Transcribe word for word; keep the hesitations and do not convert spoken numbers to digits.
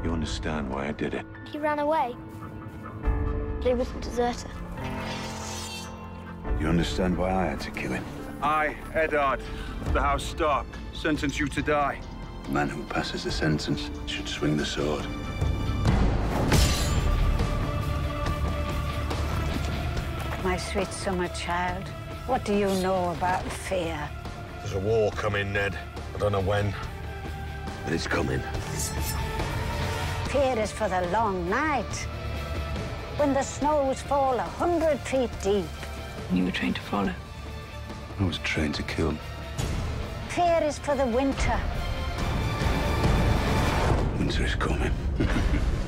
You understand why I did it? He ran away. He was a deserter. You understand why I had to kill him? I, Eddard, of the House Stark, sentence you to die. The man who passes the sentence should swing the sword. My sweet summer child, what do you know about fear? There's a war coming, Ned. I don't know when. But it's coming. Fear is for the long night, when the snows fall a hundred feet deep. You were trained to follow. I was trained to kill. Fear is for the winter. Winter is coming.